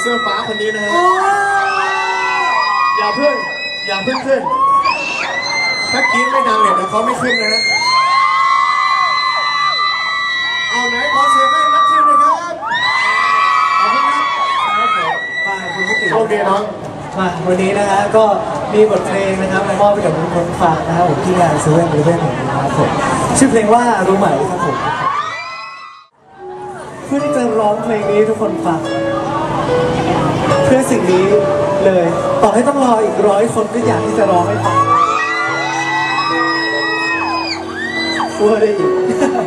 เสื้อฟ้าคนนี้นะฮะอย่าเพิ่งขึ้นถ้ากรี๊ดไม่ดังเนี่ยเขาไม่ขึ้นนะฮะเอาไหนขอเสียงให้นักชิมเลยครับขอบคุณครับมาคุณผู้ติโอเคน้องมาวันนี้นะฮะก็มีบทเพลงนะครับมามอบให้กับทุกคนฟังนะครับผมที่งาน7-11แห่งนี้นะครับผมชื่อเพลงว่ารู้ไหมครับผมเพื่อที่จะร้องเพลงนี้ทุกคนฟังเพื่อสิ่งนี้เลยต่อให้ต้องรออีก100 คนก็อยากที่จะร้องให้ฟังพูดได้อีก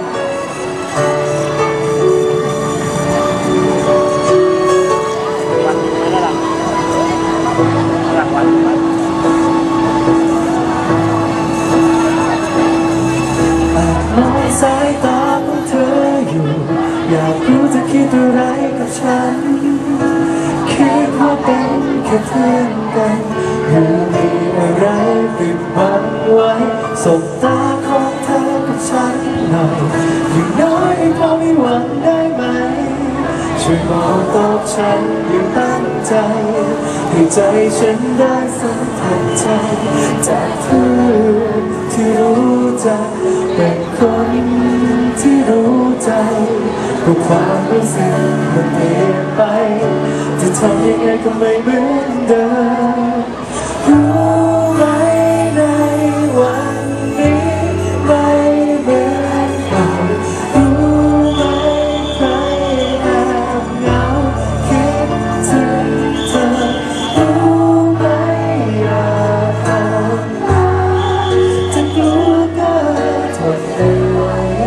สายตาของเธออยู่อยากรู้จะคิดอะไรกับฉันคิดว่าเป็นแค่เพื่อนกันหรือมีอะไรปิดบังไว้สบตาของเธอกับฉันหน่อยอย่างน้อยให้พอมีหวังได้ไหมช่วยบอกตอบฉันอย่างตั้งใจให้ใจฉันได้สัมผัสใจจากเพื่อนที่รู้จักเป็นคนที่รู้ใจเพราะความรู้สึกมันเปลี่ยนไปจะทำยังไงก็ไม่เหมือนเดิมรู้ไหมในวันนี้ไม่เหมือนเก่ารู้ไหมใครแอบเหงาคิดถึงเธอรู้ไหมอยากบอกจะกลัวก็ทนไม่ไหว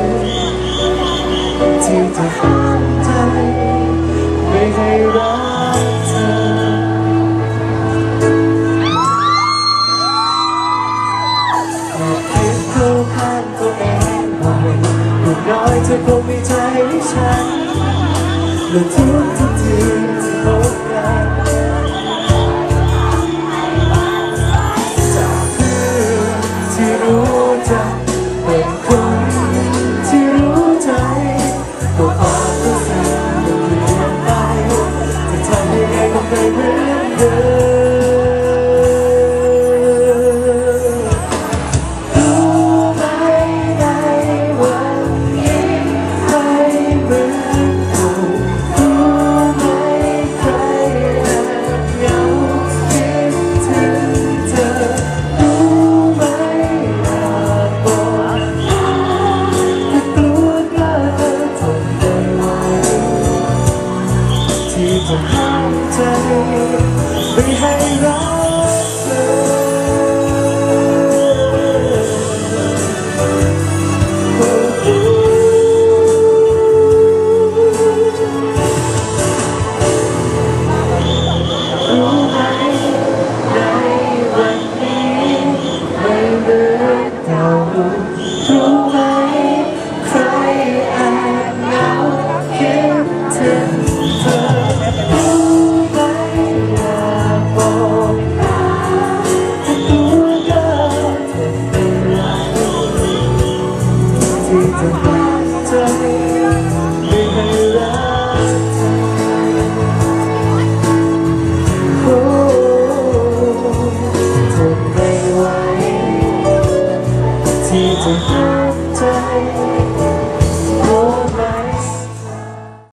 ที่จะห้ามใจไม่ให้รักเธอคิดเข้าข้างตัวเองหน่อยอย่างน้อยเธอคงมีใจให้ฉันและทุกทีที่พบกันจากเพื่อนที่รู้จักเป็นคนที่รู้ใจตัวความรู้สึกมันเปลี่ยนไปจะทำยังไงก็ไม่เหมือนเดิมรู้ไหมในวันนี้ไม่เหมือนเก่ารู้ไหมใครแอบเหงาคิดถึงเธอรู้ไหมอยากบอกแต่กลัวก็ทนไม่ไหวที่จะห้ามใจไม่ให้รักเธอรู้ไหมในวันนี้ไม่เหมือนเก่ารู้ไหมใครแอบเหงาคิดถึงเธอรู้ไหมอยากบอกแต่กลัวก็ทนไม่ไหวที่จะห้ามใจไม่ให้รักเธอโอ้ทนไม่ไหวที่จะห้ามใจ